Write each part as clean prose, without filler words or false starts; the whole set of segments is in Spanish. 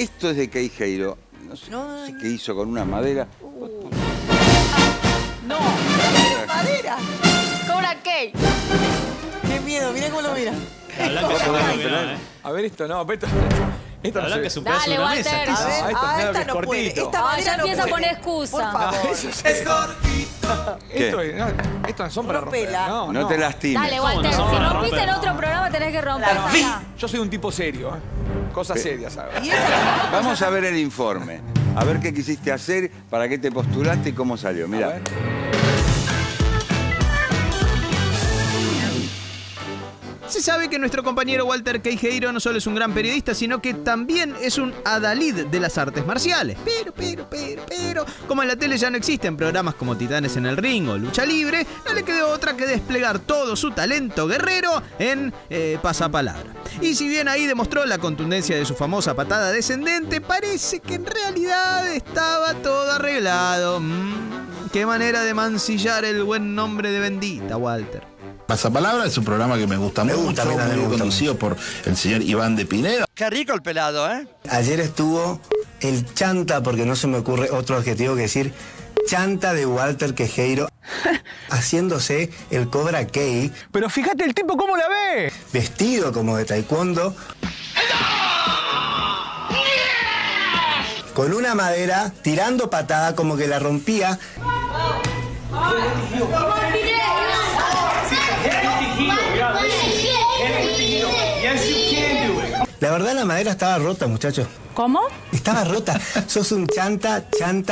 Esto es de Queijeiro. No sé qué hizo con una madera. No, madera. Cobra cake. Qué miedo, mirá cómo lo mira. A ver esto, no, esto no que es un pedazo de Dale, una mesa. Walter. A ver, esta no puede. Esta madera ya no empieza a puede. poner excusa. Por favor. Es cortito. Esto no son para romper. Rompela. No te lastimes. Dale, Walter. no? Si No, rompiste romper, en otro programa, tenés que romper acá. Yo soy un tipo serio, cosas serias, ¿sabes? Y esa Vamos a ver el informe. A ver qué quisiste hacer, para qué te postulaste y cómo salió. Mira. Se sabe que nuestro compañero Walter Queijeiro no solo es un gran periodista, sino que también es un adalid de las artes marciales. Pero, como en la tele ya no existen programas como Titanes en el Ring o Lucha Libre, no le quedó otra que desplegar todo su talento guerrero en pasapalabra. Y si bien ahí demostró la contundencia de su famosa patada descendente, parece que en realidad estaba todo arreglado. Qué manera de mancillar el buen nombre de Bendita, Walter. Pasapalabra es un programa que me gusta mucho, muy conducido por el señor Iván de Pinedo. Qué rico el pelado, ¿eh? Ayer estuvo el chanta, porque no se me ocurre otro adjetivo que decir, chanta de Walter Queijeiro, haciéndose el Cobra Kai. Pero fíjate el tipo cómo la ve. Vestido como de taekwondo. Con una madera, tirando patada como que la rompía. La verdad la madera estaba rota, muchachos. ¿Cómo? Estaba rota. Sos un chanta.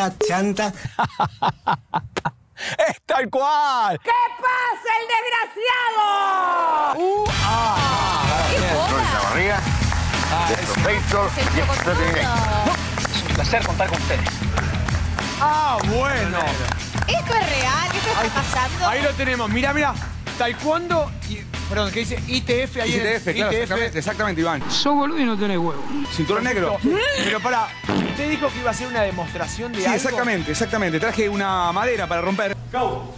Es tal cual. ¿Qué pasa, el desgraciado? La barriga. Perfecto. Es un placer contar con ustedes. Bueno. ¿Esto es real? ¿Esto está pasando? Ahí lo tenemos. Mira. Taekwondo y... Perdón, ¿qué dice? ITF ahí. ITF, claro, exactamente, Iván. Sos boludo y no tenés huevo. Cinturón negro. Pero pará, usted dijo que iba a ser una demostración de Sí, algo. exactamente. Traje una madera para romper. Go.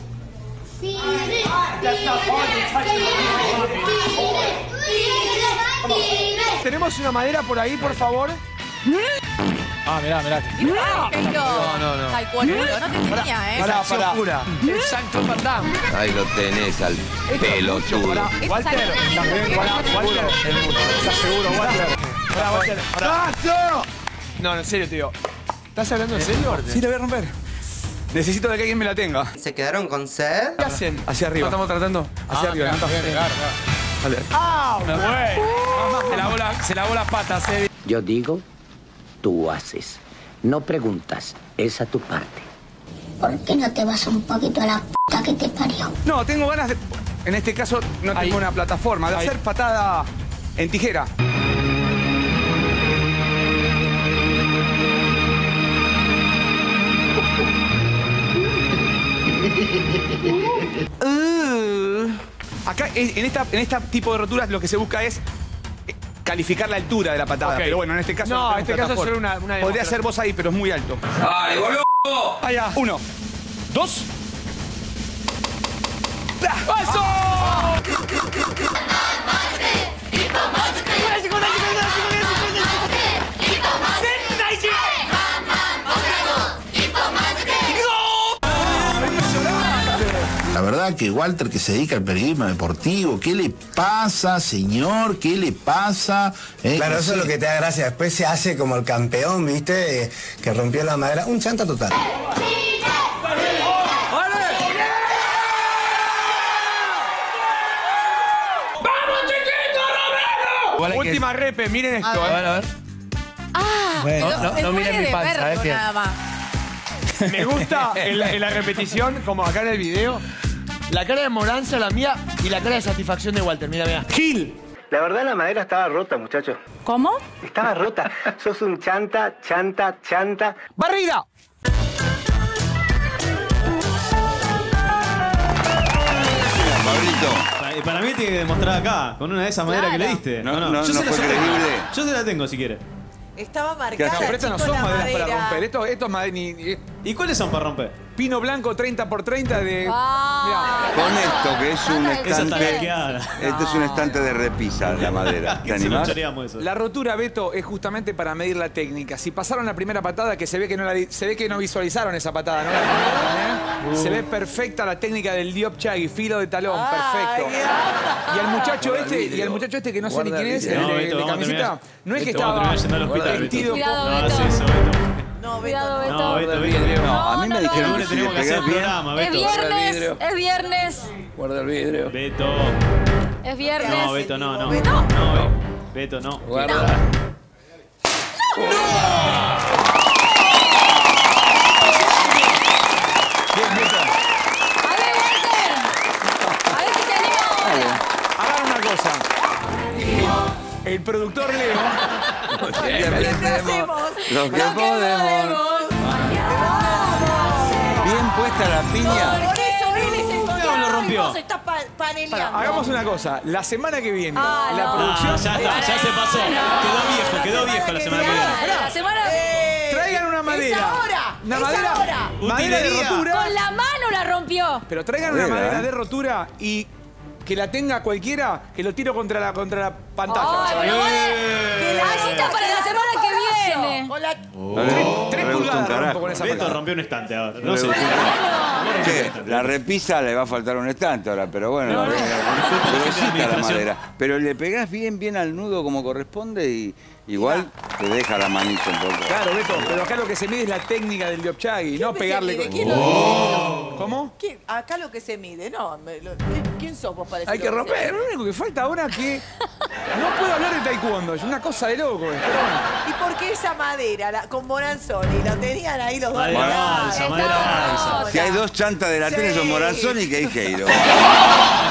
¿Tenemos una madera por ahí, por favor? Mirá. No. Taekwondo, no te tenía, ¿eh? Pará. El Santo Van Damme. Ahí lo tenés al pelotudo. Walter, también, Walter. ¿Estás seguro, Walter? Pará. No, en serio, tío. ¿Estás hablando en serio? Sí, la voy a romper. Necesito de que alguien me la tenga. ¿Se quedaron con sed? ¿Qué hacen? Hacia arriba. Estamos tratando. Hacia arriba. Dale. Bueno. Se lavó las patas, Yo digo, tú haces. No preguntas, esa tu parte. ¿Por qué no te vas un poquito a la puta que te parió? No, tengo ganas de... En este caso no tengo una plataforma. De hacer patada en tijera. Acá, en esta tipo de roturas, lo que se busca es calificar la altura de la patada. Okay. Pero bueno, en este caso... No, en este caso es solo una Podría ser vos ahí, pero es muy alto. ¡Dale, boludo! Allá. 1, 2... ¡Eso! La verdad que Walter, que se dedica al periodismo deportivo, ¿qué le pasa, señor? ¿Qué le pasa? Claro, eso es lo que te da gracia. Después se hace como el campeón, ¿viste? Que rompió la madera. Un chanta total. Última repe, miren esto. A ver. Bueno, no miren mi panza, que... nada más. Me gusta en la repetición, como acá en el video, la cara de Moranza, la mía, y la cara de satisfacción de Walter. Mira. ¡Gil! La verdad la madera estaba rota, muchachos. ¿Cómo? Estaba rota. Sos un chanta. ¡Barriga! Pablito. Para mí tiene que demostrar acá, con una de esas maderas que le diste. No Yo se fue creíble. Yo se la tengo si quiere. Estaba marcada. No, pero estas no chico, son la maderas para madera. romper. Esto es madera... ¿Y cuáles son para romper? Pino blanco 30x30 de... Con esto, que es un estante. hackeada. Este es un estante de repisa, la madera. ¿Te animás? La rotura, Beto, es justamente para medir la técnica. Si pasaron la primera patada, que se ve que no visualizaron esa patada, ¿no? La primera, ¿eh? Se ve perfecta la técnica del Diop Chagui, filo de talón, perfecto. Y al muchacho este que no sé ni quién es, el de camiseta, no es que estaba vestido con... No, Beto. No, a mí me dijeron que si le pegás bien... Es viernes. Guarda el vidrio. Beto. Es viernes. No, Beto, no. Beto, no. Guarda. Bien, Beto. A ver, Walter. A ver si te anima ahora. Hagan una cosa. El productor Leo... Lo que podemos. Bien puesta la piña. Por eso él es el que lo rompió. se está paneleando. Hagamos una cosa. La semana que viene, la producción... Ya está, ya se pasó. Quedó viejo la semana que viene. La semana... Traigan una madera. Es ahora. Una Es madera. ahora. Madera de rotura. Con la mano la rompió. Pero traigan una madera de rotura y que la tenga cualquiera, que lo tiro contra la pantalla. Ay, pero que la cita para la semana que viene. Con la... 3 pulgadas rompo con esa Beto patada. rompió un estante ahora. No sé. Che, la repisa le va a faltar un estante ahora, pero bueno, gruesita la madera. Pero le pegás bien al nudo como corresponde y igual te deja la manita un poco. Claro, Beto, pero acá lo que se mide es la técnica del Diop Chagui, no pegarle con... ¿Quién lo dice? ¿Cómo? Acá lo que se mide, no. ¿Quién sos vos para Hay que decirlo? romper. Lo único que falta ahora es que no puedo hablar de taekwondo. Es una cosa de loco. Pero bueno. ¿Y por qué esa madera con Moranzoni? Lo tenían ahí los dos. Madera alza, madera alza. Si hay dos chantas de la tele son Moranzoni y Queijeiro.